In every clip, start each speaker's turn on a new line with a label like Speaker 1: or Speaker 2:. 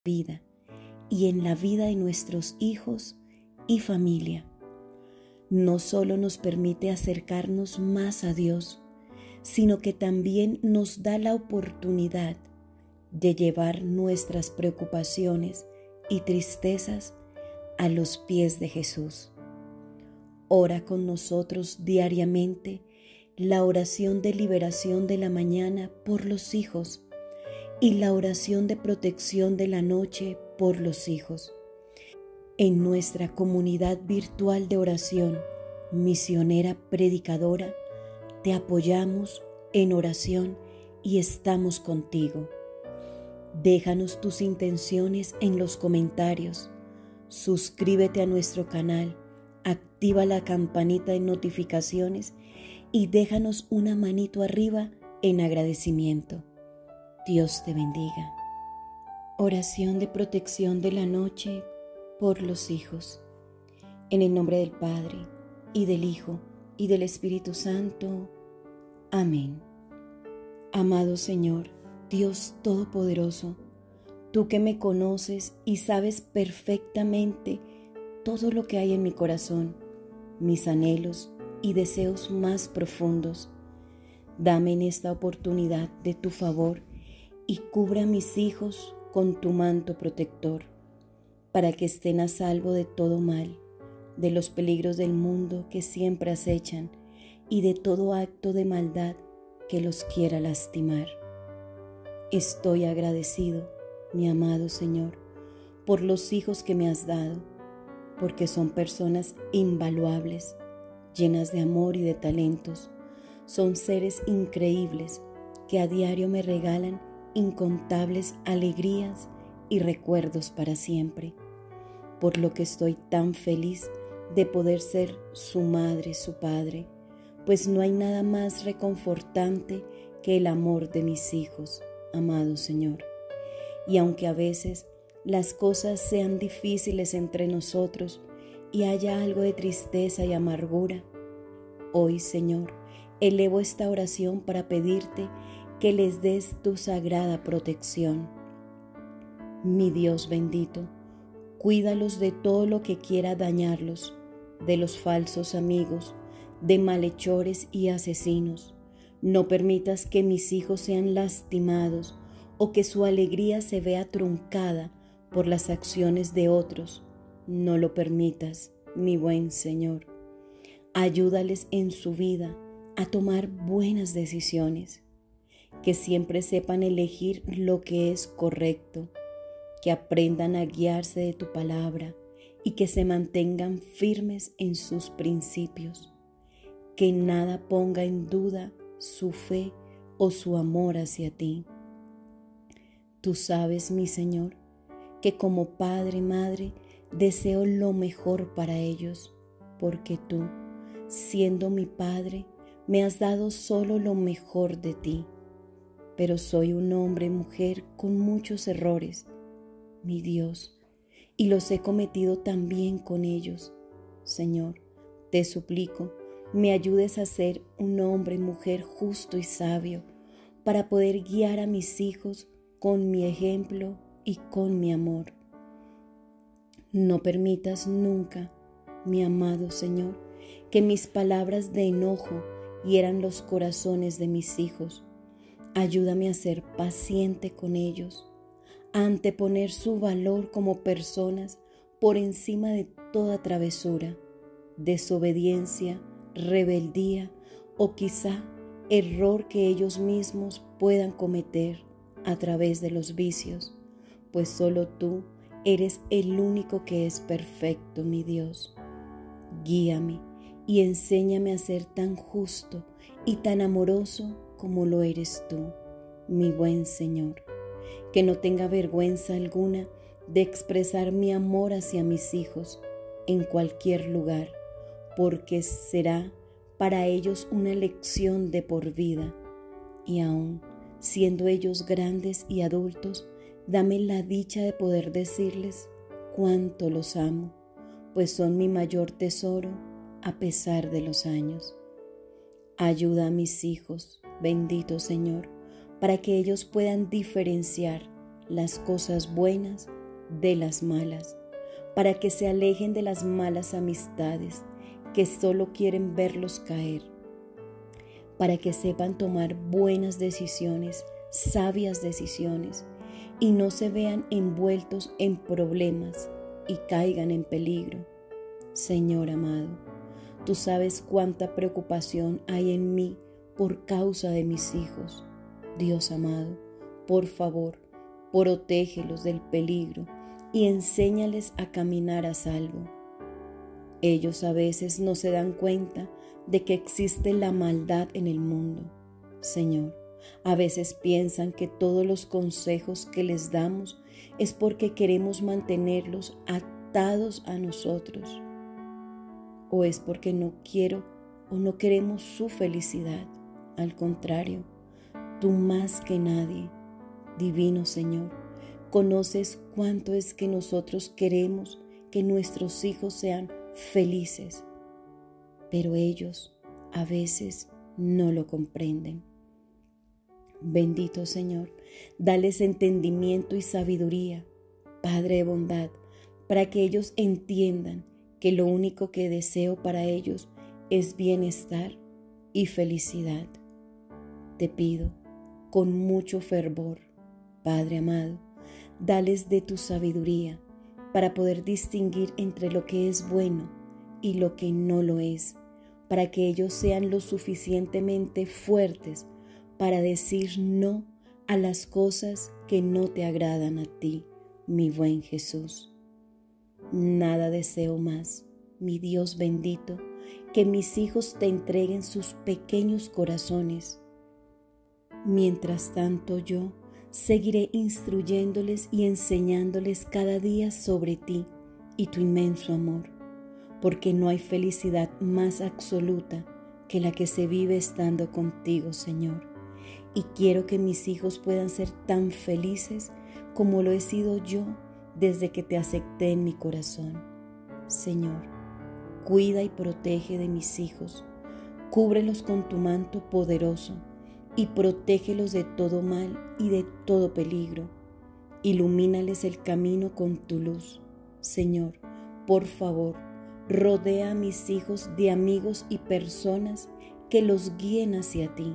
Speaker 1: vida y en la vida de nuestros hijos y familia. No solo nos permite acercarnos más a Dios, sino que también nos da la oportunidad de llevar nuestras preocupaciones y tristezas a los pies de Jesús. Ora con nosotros diariamente la oración de liberación de la mañana por los hijos y la oración de protección de la noche por los hijos. En nuestra comunidad virtual de oración, Misionera Predicadora, te apoyamos en oración y estamos contigo. Déjanos tus intenciones en los comentarios. Suscríbete a nuestro canal, activa la campanita de notificaciones y déjanos una manito arriba en agradecimiento. Dios te bendiga. Oración de protección de la noche por los hijos. En el nombre del Padre, y del Hijo, y del Espíritu Santo. Amén. Amado Señor, Dios Todopoderoso, tú que me conoces y sabes perfectamente todo lo que hay en mi corazón, mis anhelos y deseos más profundos, dame en esta oportunidad de tu favor y cubra a mis hijos con tu manto protector, para que estén a salvo de todo mal, de los peligros del mundo que siempre acechan y de todo acto de maldad que los quiera lastimar. Estoy agradecido, mi amado Señor, por los hijos que me has dado, porque son personas invaluables, llenas de amor y de talentos. Son seres increíbles que a diario me regalan incontables alegrías y recuerdos para siempre, por lo que estoy tan feliz de poder ser su madre, su padre, pues no hay nada más reconfortante que el amor de mis hijos, amado Señor. Y aunque a veces las cosas sean difíciles entre nosotros y haya algo de tristeza y amargura, hoy, Señor, elevo esta oración para pedirte que les des tu sagrada protección. Mi Dios bendito, cuídalos de todo lo que quiera dañarlos, de los falsos amigos, de malhechores y asesinos. No permitas que mis hijos sean lastimados o que su alegría se vea truncada por las acciones de otros. No lo permitas, mi buen Señor. Ayúdales en su vida a tomar buenas decisiones, que siempre sepan elegir lo que es correcto, que aprendan a guiarse de tu palabra y que se mantengan firmes en sus principios, que nada ponga en duda su fe o su amor hacia ti. Tú sabes, mi Señor, que como padre y madre deseo lo mejor para ellos, porque tú, siendo mi Padre, me has dado solo lo mejor de ti. Pero soy un hombre y mujer con muchos errores, mi Dios, y los he cometido también con ellos. Señor, te suplico, me ayudes a ser un hombre y mujer justo y sabio, para poder guiar a mis hijos con mi ejemplo y con mi amor. No permitas nunca, mi amado Señor, que mis palabras de enojo hieran los corazones de mis hijos. Ayúdame a ser paciente con ellos, a anteponer su valor como personas por encima de toda travesura, desobediencia, rebeldía o quizá error que ellos mismos puedan cometer a través de los vicios, pues solo tú eres el único que es perfecto, mi Dios. Guíame y enséñame a ser tan justo y tan amoroso como lo eres tú, mi buen Señor, que no tenga vergüenza alguna de expresar mi amor hacia mis hijos en cualquier lugar, porque será para ellos una lección de por vida. Y aún siendo ellos grandes y adultos, dame la dicha de poder decirles cuánto los amo, pues son mi mayor tesoro a pesar de los años. Ayuda a mis hijos, bendito Señor, para que ellos puedan diferenciar las cosas buenas de las malas, para que se alejen de las malas amistades que solo quieren verlos caer, para que sepan tomar buenas decisiones, sabias decisiones, y no se vean envueltos en problemas y caigan en peligro. Señor amado, tú sabes cuánta preocupación hay en mí por causa de mis hijos. Dios amado, por favor, protégelos del peligro y enséñales a caminar a salvo. Ellos a veces no se dan cuenta de que existe la maldad en el mundo. Señor, a veces piensan que todos los consejos que les damos es porque queremos mantenerlos atados a nosotros, o es porque no quiero o no queremos su felicidad. Al contrario, tú más que nadie, divino Señor, conoces cuánto es que nosotros queremos que nuestros hijos sean felices, pero ellos a veces no lo comprenden. Bendito Señor, dales entendimiento y sabiduría, Padre de bondad, para que ellos entiendan que lo único que deseo para ellos es bienestar y felicidad. Te pido con mucho fervor, Padre amado, dales de tu sabiduría para poder distinguir entre lo que es bueno y lo que no lo es, para que ellos sean lo suficientemente fuertes para decir no a las cosas que no te agradan a ti, mi buen Jesús. Nada deseo más, mi Dios bendito, que mis hijos te entreguen sus pequeños corazones. Mientras tanto yo seguiré instruyéndoles y enseñándoles cada día sobre ti y tu inmenso amor, porque no hay felicidad más absoluta que la que se vive estando contigo, Señor. Y quiero que mis hijos puedan ser tan felices como lo he sido yo desde que te acepté en mi corazón. Señor, cuida y protege de mis hijos, cúbrelos con tu manto poderoso y protégelos de todo mal y de todo peligro. Ilumínales el camino con tu luz. Señor, por favor, rodea a mis hijos de amigos y personas que los guíen hacia ti.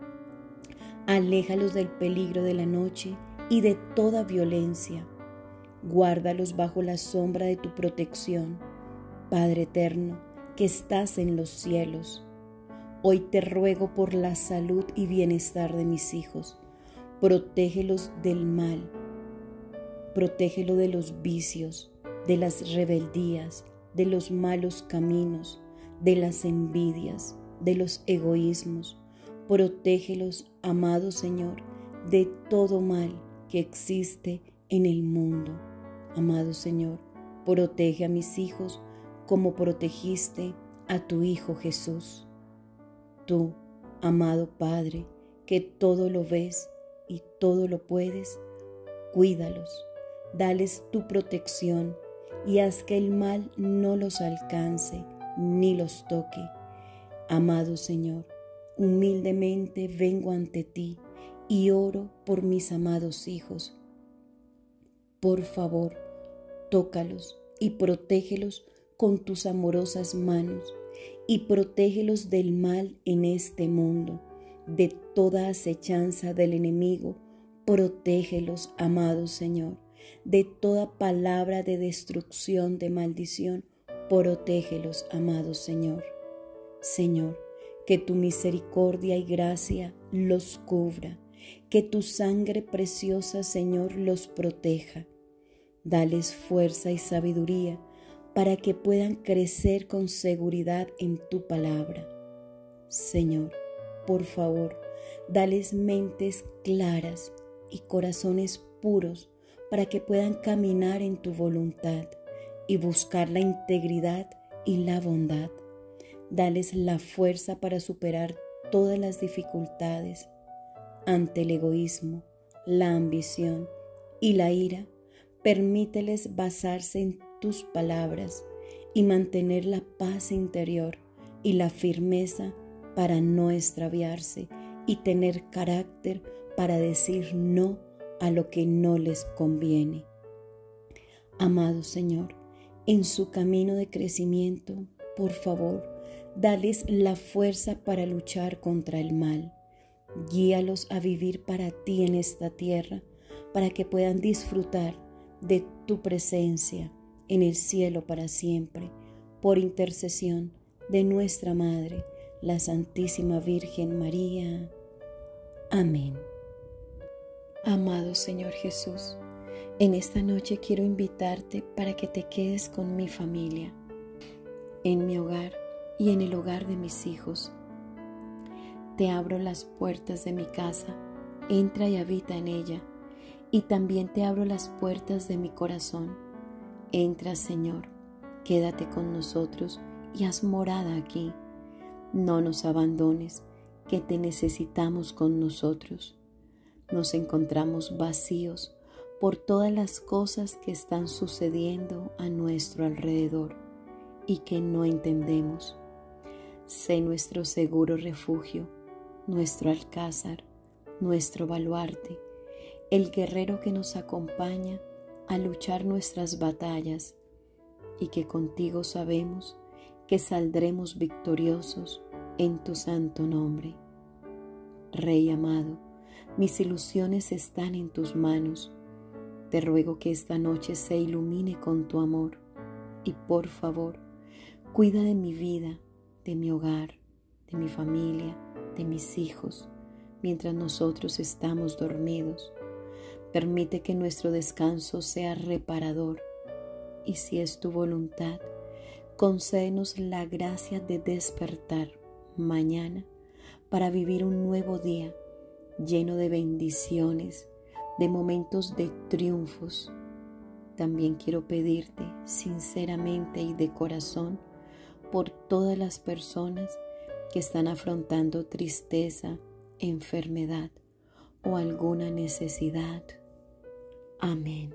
Speaker 1: Aléjalos del peligro de la noche y de toda violencia. Guárdalos bajo la sombra de tu protección, Padre eterno, que estás en los cielos. Hoy te ruego por la salud y bienestar de mis hijos. Protégelos del mal, protégelo de los vicios, de las rebeldías, de los malos caminos, de las envidias, de los egoísmos. Protégelos, amado Señor, de todo mal que existe en el mundo. Amado Señor, protege a mis hijos como protegiste a tu Hijo Jesús. Tú, amado Padre, que todo lo ves y todo lo puedes, cuídalos, dales tu protección y haz que el mal no los alcance ni los toque. Amado Señor, humildemente vengo ante ti y oro por mis amados hijos. Por favor, tócalos y protégelos con tus amorosas manos y protégelos del mal en este mundo, de toda acechanza del enemigo. Protégelos, amado Señor, de toda palabra de destrucción, de maldición. Protégelos, amado Señor. Señor, que tu misericordia y gracia los cubra, que tu sangre preciosa, Señor, los proteja. Dales fuerza y sabiduría para que puedan crecer con seguridad en tu palabra. Señor, por favor, dales mentes claras y corazones puros para que puedan caminar en tu voluntad y buscar la integridad y la bondad. Dales la fuerza para superar todas las dificultades ante el egoísmo, la ambición y la ira. Permíteles basarse en tus palabras y mantener la paz interior y la firmeza para no extraviarse y tener carácter para decir no a lo que no les conviene. Amado Señor, en su camino de crecimiento, por favor, dales la fuerza para luchar contra el mal. Guíalos a vivir para ti en esta tierra, para que puedan disfrutar de tu presencia en el cielo para siempre, por intercesión de nuestra Madre, la Santísima Virgen María. Amén. Amado Señor Jesús, en esta noche quiero invitarte para que te quedes con mi familia, en mi hogar y en el hogar de mis hijos. Te abro las puertas de mi casa, entra y habita en ella, y también te abro las puertas de mi corazón. Entra, Señor, quédate con nosotros y haz morada aquí. No nos abandones, que te necesitamos con nosotros. Nos encontramos vacíos por todas las cosas que están sucediendo a nuestro alrededor y que no entendemos. Sé nuestro seguro refugio, nuestro alcázar, nuestro baluarte, el guerrero que nos acompaña a luchar nuestras batallas, y que contigo sabemos que saldremos victoriosos en tu santo nombre. Rey amado, mis ilusiones están en tus manos. Te ruego que esta noche se ilumine con tu amor y por favor, cuida de mi vida, de mi hogar, de mi familia, de mis hijos, mientras nosotros estamos dormidos. Permite que nuestro descanso sea reparador y si es tu voluntad, concédenos la gracia de despertar mañana para vivir un nuevo día lleno de bendiciones, de momentos de triunfos. También quiero pedirte sinceramente y de corazón por todas las personas que están afrontando tristeza, enfermedad o alguna necesidad. Amén.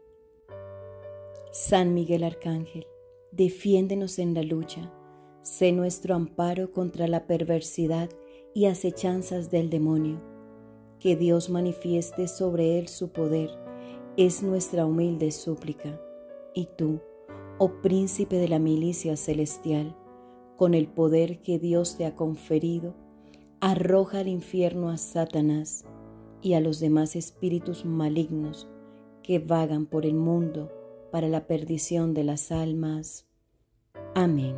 Speaker 1: San Miguel Arcángel, defiéndenos en la lucha, sé nuestro amparo contra la perversidad y acechanzas del demonio. Que Dios manifieste sobre él su poder, es nuestra humilde súplica. Y tú, oh príncipe de la milicia celestial, con el poder que Dios te ha conferido, arroja al infierno a Satanás y a los demás espíritus malignos que vagan por el mundo para la perdición de las almas. Amén.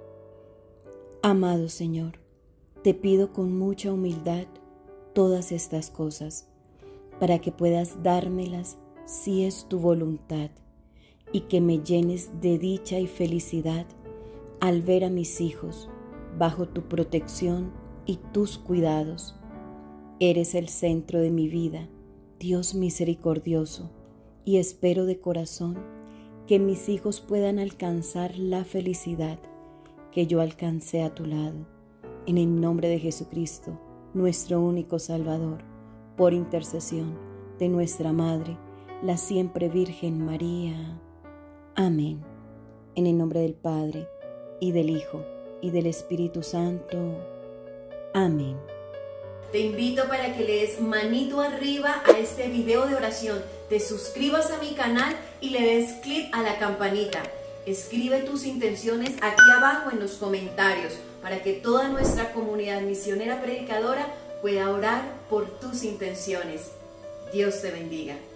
Speaker 1: Amado Señor, te pido con mucha humildad todas estas cosas, para que puedas dármelas si es tu voluntad, y que me llenes de dicha y felicidad al ver a mis hijos bajo tu protección y tus cuidados. Eres el centro de mi vida, Dios misericordioso, y espero de corazón que mis hijos puedan alcanzar la felicidad que yo alcancé a tu lado. En el nombre de Jesucristo, nuestro único Salvador, por intercesión de nuestra Madre, la siempre Virgen María. Amén. En el nombre del Padre, y del Hijo, y del Espíritu Santo. Amén.
Speaker 2: Te invito para que le des manito arriba a este video de oración, te suscribas a mi canal y le des clic a la campanita. Escribe tus intenciones aquí abajo en los comentarios para que toda nuestra comunidad misionera predicadora pueda orar por tus intenciones. Dios te bendiga.